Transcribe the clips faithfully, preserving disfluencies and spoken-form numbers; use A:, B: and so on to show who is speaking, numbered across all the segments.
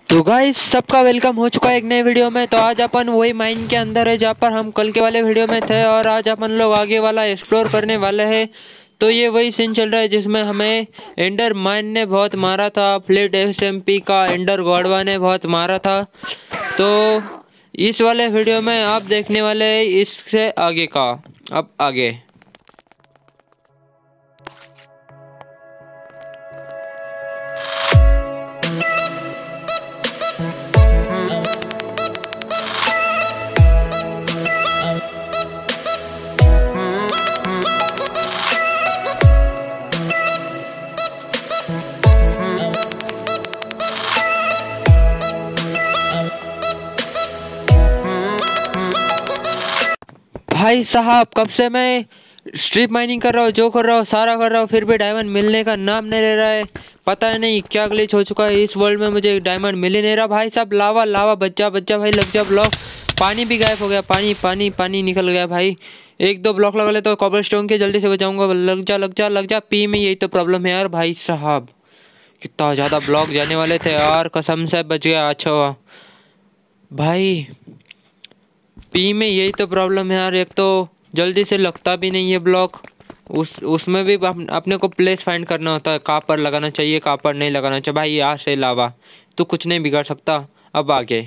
A: तो गाइस सबका वेलकम हो चुका है एक नए वीडियो में। तो आज अपन वही माइन के अंदर है जहाँ पर हम कल के वाले वीडियो में थे, और आज अपन लोग आगे वाला एक्सप्लोर करने वाले हैं। तो ये वही सीन चल रहा है जिसमें हमें एंडर माइन ने बहुत मारा था, फ्लिट एसएमपी का एंडर गॉडवा ने बहुत मारा था। तो इस वाले वीडियो में आप देखने वाले हैं इससे आगे का। अब आगे भाई साहब, कब से मैं स्ट्रिप माइनिंग कर रहा हूँ, जो कर रहा हूँ सारा कर रहा हूँ, फिर भी डायमंड मिलने का नाम नहीं ले रहा है। पता नहीं क्या ग्लिच हो चुका है, इस वर्ल्ड में मुझे डायमंड मिल ही नहीं रहा। भाई साहब लावा लावा, बच्चा बच्चा भाई लग जा ब्लॉक। पानी भी गायब हो गया, पानी पानी पानी निकल गया भाई। एक दो ब्लॉक लगा ले तो कॉबलस्टोन के जल्दी से बचाऊंगा। लग जा लग जा लग जा, पी में यही तो प्रॉब्लम है यार। भाई साहब कितना ज़्यादा ब्लॉक जाने वाले थे यार, कसम से बच गया। अच्छा हुआ भाई, पी में यही तो प्रॉब्लम है यार। एक तो जल्दी से लगता भी नहीं है ब्लॉक, उस उसमें भी अपने को प्लेस फाइंड करना होता है, कहाँ पर लगाना चाहिए कहाँ पर नहीं लगाना चाहिए। भाई यहाँ से अलावा तो कुछ नहीं बिगाड़ सकता। अब आगे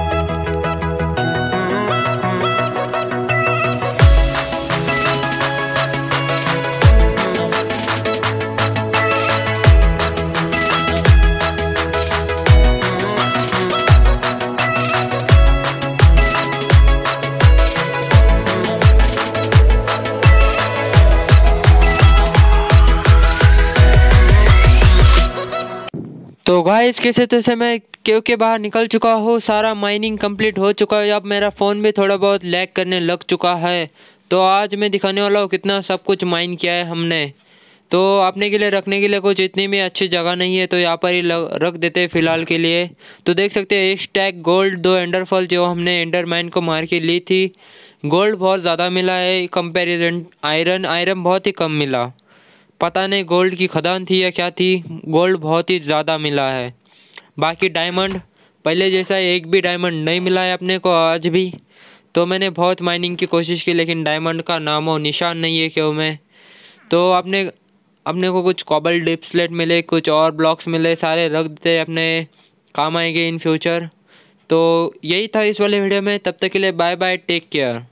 A: तो गाइस किसी तरह से मैं केव के बाहर निकल चुका हूँ, सारा माइनिंग कंप्लीट हो चुका है। अब मेरा फ़ोन भी थोड़ा बहुत लैग करने लग चुका है। तो आज मैं दिखाने वाला हूँ कितना सब कुछ माइन किया है हमने। तो अपने के लिए रखने के लिए कुछ इतनी भी अच्छी जगह नहीं है, तो यहाँ पर ही रख देते हैं फ़िलहाल के लिए। तो देख सकते हैं एक स्टैक गोल्ड, दो एंडरफॉल जो हमने एंडर माइन को मार के ली थी। गोल्ड बहुत ज़्यादा मिला है कंपेरिजन, आयरन आयरन बहुत ही कम मिला। पता नहीं गोल्ड की खदान थी या क्या थी, गोल्ड बहुत ही ज़्यादा मिला है। बाकी डायमंड पहले जैसा एक भी डायमंड नहीं मिला है अपने को आज भी। तो मैंने बहुत माइनिंग की कोशिश की लेकिन डायमंड का नामो निशान नहीं है क्यों में। तो अपने अपने को कुछ कॉबल डिप्सलेट मिले, कुछ और ब्लॉक्स मिले, सारे रख देते अपने काम आएंगे इन फ्यूचर। तो यही था इस वाले वीडियो में, तब तक के लिए बाय बाय, टेक केयर।